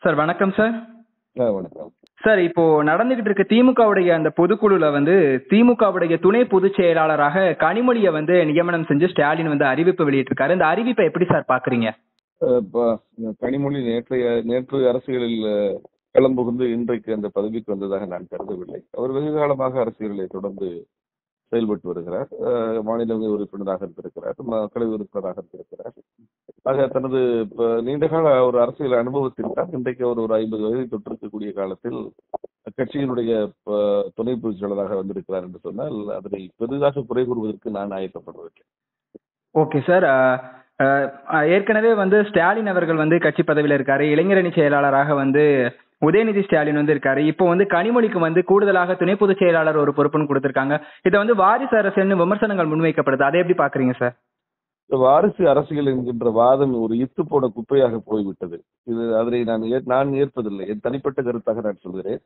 Sir வணக்கம் sir. வணக்கம் sir, இப்போ நடந்துகிட்டு இருக்க திமுகவுடைய அந்த பொதுக்குழுல வந்து திமுகவுடைய துணை பொதுச் செயலாளராக கனிமொழியை வந்து நியமனம் செஞ்சு ஸ்டாலின் வந்து அறிவிப்பு வெளியிட்டிருக்காரு. இந்த அறிவிப்பை எப்படி சார் பாக்குறீங்க? கனிமொழி நேற்று அரசியலில் களம் புகுந்து இன்றைக்கு அந்த பதவிக்கு வந்ததாக நான் கருதவில்லை. அவர் வெகு காலமாக அரசியலில் தொடர்ந்து செயல்பட்டு வருகிறார். மாநிலங்களவை உறுப்பினராக இருந்திருக்கிறார், மக்களவை உறுப்பினராக இருந்திருக்கிறார். ஆக தனது நீண்டகால ஒரு அரசியல் அனுபவத்தில் தான் இன்றைக்கு அவர் ஒரு 50 வயதை தொற்றிருக்கக்கூடிய காலத்தில் கட்சியினுடைய துணை பொதுச் செயலராக வந்திருக்கிறார் என்று சொன்னால் அதனை பெரிதாக குறை கூறுவதற்கு நான் ஆயத்தப்படுவதில்லை. Okay sir. ஏற்கனவே வந்து ஸ்டாலின் அவர்கள் வந்து கட்சி பதவியில் இருக்காரு. இளைஞரணி செயலாளராக வந்து உதயநிதி ஸ்டாலின் வந்து இருக்காரு. இப்போ வந்து கனிமொழிக்கு வந்து கூடுதலாக துணை பொதுச் செயலாளர் ஒரு பொறுப்புன்னு கொடுத்திருக்காங்க. இதை வந்து வாரிசு அரசுன்னு விமர்சனங்கள் முன்வைக்கப்படுது. அதை எப்படி பாக்குறீங்க சார்? வாரிசு அரசியல் என்கின்ற வாதம் ஒரு இத்து போன குப்பையாக போய்விட்டது. அதனை நான் ஏற்பதில்லை. என் தனிப்பட்ட கருத்தாக நான் சொல்கிறேன்.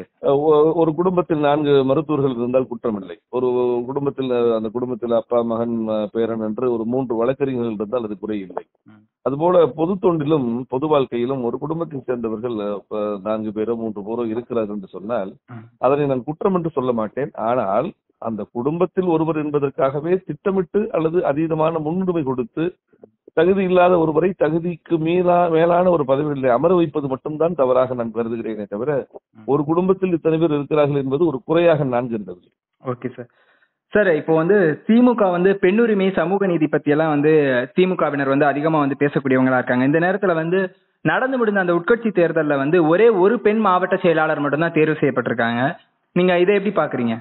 ஒரு குடும்பத்தில் 4 மருத்துவர்கள் இருந்தால் குற்றம் இல்லை. ஒரு குடும்பத்தில் அந்த குடும்பத்தில் அப்பா, மகன், பேரன் என்று ஒரு 3 வழக்கறிஞர்கள் இருந்தால் அது குறை இல்லை. அதுபோல பொது தொண்டிலும் பொது வாழ்க்கையிலும் ஒரு குடும்பத்தை சேர்ந்தவர்கள் 4 பேரோ 3 பேரோ இருக்கிறார்கள் என்று சொன்னால் அதனை நான் குற்றம் என்று சொல்ல மாட்டேன். ஆனால் அந்த குடும்பத்தில் ஒருவர் என்பதற்காகவே திட்டமிட்டு அல்லது அதீதமான முன்னுரிமை கொடுத்து தகுதி இல்லாத ஒருவரை தகுதிக்கு மேலான ஒரு பதவிகளில் அமர வைப்பது மட்டும்தான் தவறாக நான் கருதுகிறேனே தவிர ஒரு குடும்பத்தில் இத்தனை பேர் இருக்கிறார்கள் என்பது ஒரு குறையாக நான் கருதவில்லை. Okay sir. சார், இப்போ வந்து திமுக வந்து பெண்ணுரிமை, சமூக நீதி பத்தி எல்லாம் வந்து திமுகவினர் வந்து அதிகமா வந்து பேசக்கூடியவங்களா இருக்காங்க. இந்த நேரத்துல வந்து நடந்து முடிந்த அந்த உட்கட்சி தேர்தலில் வந்து ஒரே ஒரு பெண் மாவட்ட செயலாளர் மட்டும்தான் தேர்வு செய்யப்பட்டிருக்காங்க. நீங்க இதை எப்படி பாக்குறீங்க?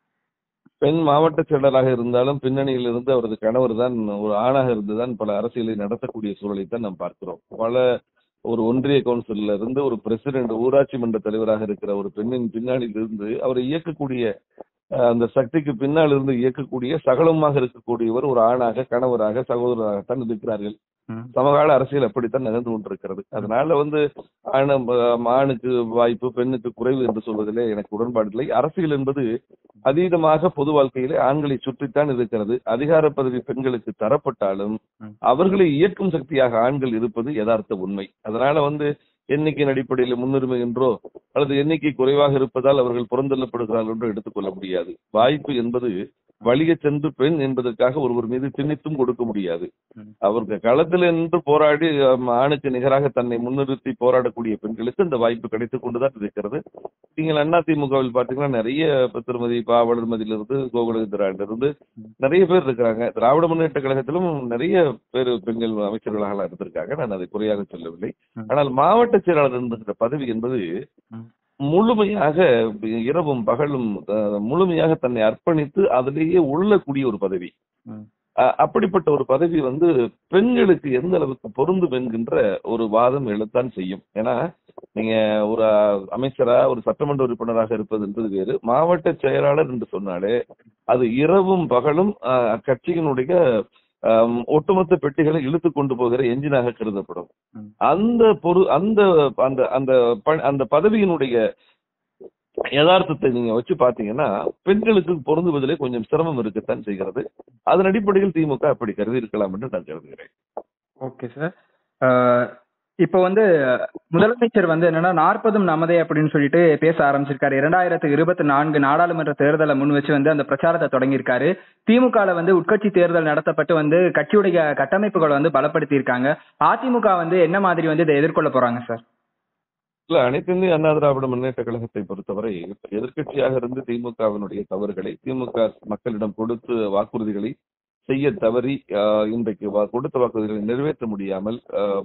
பெண் மாவட்ட செயலராக இருந்தாலும் பின்னணியில் இருந்து அவரது கணவர் தான் ஒரு ஆணாக இருந்துதான் பல அரசியலை நடத்தக்கூடிய சூழலை தான் நாம் பார்க்கிறோம். ஒரு ஒன்றிய கவுன்சில்ல இருந்து ஒரு பிரசிடென்ட், ஊராட்சி மன்ற தலைவராக இருக்கிற ஒரு பெண்ணின் பின்னணியில் இருந்து அவரை இயக்கக்கூடிய அந்த சக்திக்கு பின்னால் இருந்து இயக்கக்கூடிய சகலமாக இருக்கக்கூடியவர் ஒரு ஆணாக, கணவராக, சகோதரராகத்தான் இருக்கிறார்கள். சமகால அரசியல் அப்படித்தான் நடந்து கொண்டிருக்கிறது. அதனால ஆணுக்கு வாய்ப்பு, பெண்ணுக்கு குறைவு என்று சொல்வதிலே எனக்கு உடன்பாடு இல்லை. அரசியல் என்பது அதீதமாக பொது வாழ்க்கையிலே ஆண்களை சுற்றித்தான் இருக்கிறது. அதிகார பதவி பெண்களுக்கு தரப்பட்டாலும் அவர்களை இயக்கும் சக்தியாக ஆண்கள் இருப்பது யதார்த்த உண்மை. அதனால எண்ணிக்கையின் அடிப்படையில் முன்னுரிமை என்றோ அல்லது எண்ணிக்கை குறைவாக இருப்பதால் அவர்கள் புறந்தள்ளப்படுகிறார்கள் என்றோ எடுத்துக்கொள்ள முடியாது. வாய்ப்பு என்பது வழிய சென்று பெண் என்பதற்காக ஒருவர் மீது திணித்தும் கொடுக்க முடியாது. அவருக்கு களத்தில் நின்று போராடி ஆணுக்கு நிகராக தன்னை முன்னிறுத்தி போராடக்கூடிய பெண்களுக்கு இந்த வாய்ப்பு கிடைத்துக் கொண்டுதான் இருக்கிறது. நீங்கள் அதிமுகவில் பார்த்தீங்கன்னா நிறைய திருமதி வளர்மதியிலிருந்து கோகுலத்திலிருந்து நிறைய பேர் இருக்கிறாங்க. திராவிட முன்னேற்ற கழகத்திலும் நிறைய பேர் பெண்கள் அமைச்சர்களாக இருந்திருக்காங்க. நான் அதை குறையாக சொல்லவில்லை. ஆனால் மாவட்ட செயலாளர் என்கிற பதவி என்பது முழுமையாக இரவும் பகலும் முழுமையாக தன்னை அர்ப்பணித்து அதிலேயே உள்ளக்கூடிய ஒரு பதவி. அப்படிப்பட்ட ஒரு பதவி பெண்களுக்கு எந்த அளவுக்கு பொருந்தும் என்கின்ற ஒரு வாதம் எழத்தான் செய்யும். ஏன்னா நீங்க ஒரு அமைச்சரா, ஒரு சட்டமன்ற உறுப்பினராக இருப்பது என்பது வேறு. மாவட்ட செயலாளர் என்று சொன்னாலே அது இரவும் பகலும் கட்சியினுடைய ஒட்டுமொத்த பெட்டிகளை இழுத்து கொண்டு போகிற எஞ்சினாக கருதப்படும். அந்த பதவியினுடைய யதார்த்தத்தை நீங்க வச்சு பாத்தீங்கன்னா பெண்களுக்கு பொருந்துவதிலே கொஞ்சம் சிரமம் இருக்கத்தான் செய்கிறது. அதன் அடிப்படையில் திமுக அப்படி கருதி இருக்கலாம் என்று நான் கருதுகிறேன். Okay sir. இப்போ முதலமைச்சர் என்னன்னா 40 நமதே அப்படின்னு சொல்லிட்டு பேச ஆரம்பிச்சிருக்காரு. 2024 நாடாளுமன்ற தேர்தலை முன் வச்சு அந்த பிரச்சாரத்தை தொடங்கியிருக்காரு. திமுக உட்கட்சி தேர்தல் நடத்தப்பட்டு கட்சியுடைய கட்டமைப்புகளை பலப்படுத்தி இருக்காங்க. அதிமுக என்ன மாதிரி இதை எதிர்கொள்ள போறாங்க சார்? இல்ல, அனைத்து இந்திய அண்ணா திராவிட முன்னேற்ற கழகத்தை பொறுத்தவரை எதிர்கட்சியாக இருந்து திமுகவினுடைய தவறுகளை, திமுக மக்களிடம் கொடுத்த வாக்குறுதிகளை செய்ய தவறி இன்றைக்கு கொடுத்த வாக்குறுதிகளை நிறைவேற்ற முடியாமல்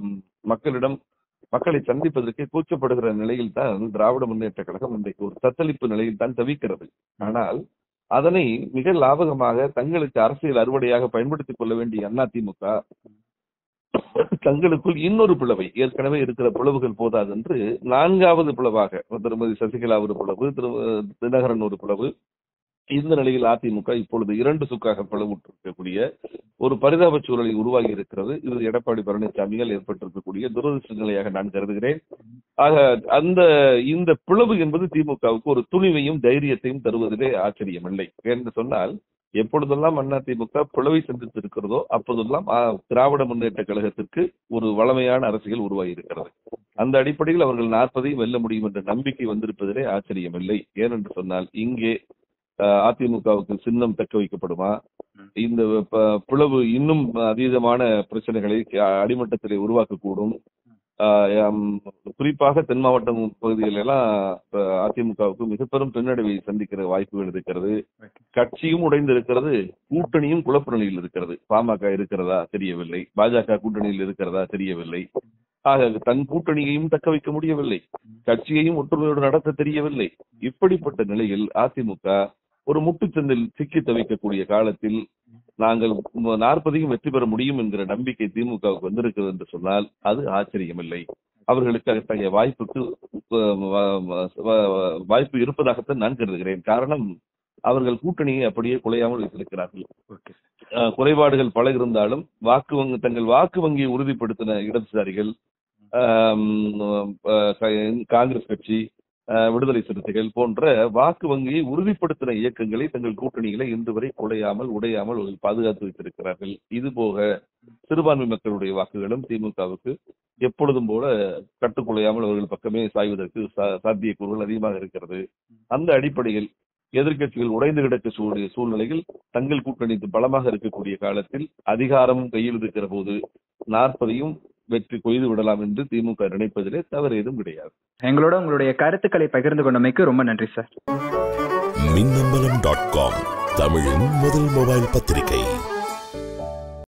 மக்களை சந்திப்பதற்கு கூச்சப்படுகிற நிலையில் தான் திராவிட முன்னேற்ற கழகம் இன்றைக்கு ஒரு தத்தளிப்பு நிலையில் தான் தவிக்கிறது. ஆனால் அதனை மிக லாபகமாக தங்களுக்கு அரசியல் அறுவடையாக பயன்படுத்திக் கொள்ள வேண்டிய அதிமுக தங்களுக்குள் இன்னொரு பிளவை, ஏற்கனவே இருக்கிற பிளவுகள் போதாது என்று 4வது பிளவாக திருமதி சசிகலா ஒரு பிளவு, தினகரன் ஒரு பிளவு, இந்த நிலையில் அதிமுக இப்பொழுது 2 சுக்காக பிளவுற்றிருக்கக்கூடிய ஒரு பரிதாப சூழலை உருவாகி இருக்கிறது. இது எடப்பாடி பழனிசாமியால் ஏற்பட்டிருக்கக்கூடிய துரதிருஷ்ட நிலையாக நான் கருதுகிறேன். ஆக இந்த பிளவு என்பது திமுகவுக்கு ஒரு துணிவையும் தைரியத்தையும் தருவதிலே ஆச்சரியமில்லை. என்று சொன்னால் எப்பொழுதெல்லாம் அதிமுக பிளவை சந்தித்திருக்கிறதோ அப்போதெல்லாம் திராவிட முன்னேற்ற கழகத்திற்கு ஒரு வளமையான அரசியல் உருவாகி இருக்கிறது. அந்த அடிப்படையில் அவர்கள் 40ஐயும் வெல்ல முடியும் என்ற நம்பிக்கை வந்திருப்பதிலே ஆச்சரியமில்லை. ஏனென்று சொன்னால் இங்கே அதிமுகவுக்கு சின்னம் தக்க வைக்கப்படுமா, இந்த பிளவு இன்னும் அதீதமான பிரச்சனைகளை அடிமட்டத்திலே உருவாக்கக்கூடும். குறிப்பாக தென் மாவட்டம் பகுதிகளில் எல்லாம் அதிமுகவுக்கு மிக பெரும் பின்னடைவை சந்திக்கிற வாய்ப்புகள் இருக்கிறது. கட்சியும் உடைந்து இருக்கிறது, கூட்டணியும் குழப்ப நிலையில் இருக்கிறது. பாமக இருக்கிறதா தெரியவில்லை, பாஜக கூட்டணியில் இருக்கிறதா தெரியவில்லை. ஆக தன் கூட்டணியையும் தக்க வைக்க முடியவில்லை, கட்சியையும் ஒற்றுமையோடு நடத்த தெரியவில்லை. இப்படிப்பட்ட நிலையில் அதிமுக ஒரு முட்டுச்சந்தில் சிக்கி தவிக்கக்கூடிய காலத்தில் நாங்கள் 40ஐயும் வெற்றி பெற முடியும் என்கிற நம்பிக்கை திமுகவுக்கு வந்திருக்கிறது என்று சொன்னால் அது ஆச்சரியமில்லை. அவர்களுக்கு அத்தகைய வாய்ப்பு இருப்பதாகத்தான் நான் கருதுகிறேன். காரணம், அவர்கள் கூட்டணியை அப்படியே குலையாமல் வைத்திருக்கிறார்கள். குறைபாடுகள் பல இருந்தாலும் தங்கள் வாக்கு வங்கியை உறுதிப்படுத்தின இடதுசாரிகள், காங்கிரஸ் கட்சி, விடுதலை சிறுத்தைகள் போன்ற வாக்கு வங்கியை உறுதிப்படுத்தின இயக்கங்களை தங்கள் கூட்டணிகளை இன்று வரை குலையாமல் உடையாமல் பாதுகாத்து வைத்திருக்கிறார்கள். இது போக சிறுபான்மை மக்களுடைய வாக்குகளும் திமுகவுக்கு எப்பொழுதும் போல கட்டுக்குலையாமல் அவர்கள் பக்கமே சாய்வதற்கு சாத்தியக்கூறுகள் அதிகமாக இருக்கிறது. அந்த அடிப்படையில் எதிர்க்கட்சிகள் உடைந்து கிடக்கக்கூடிய சூழ்நிலையில் தங்கள் கூட்டணி பலமாக இருக்கக்கூடிய காலத்தில் அதிகாரமும் கையில் இருக்கிற போது 40ஐயும் வெற்றி கொய்து விடலாம் என்று திமுக நினைப்பதிலே தவறு ஏதும் கிடையாது. எங்களோட உங்களுடைய கருத்துக்களை பகிர்ந்து கொண்டமைக்கு ரொம்ப நன்றி சார். மின்னம்பலம்.com தமிழின் முதல் மொபைல் பத்திரிகை.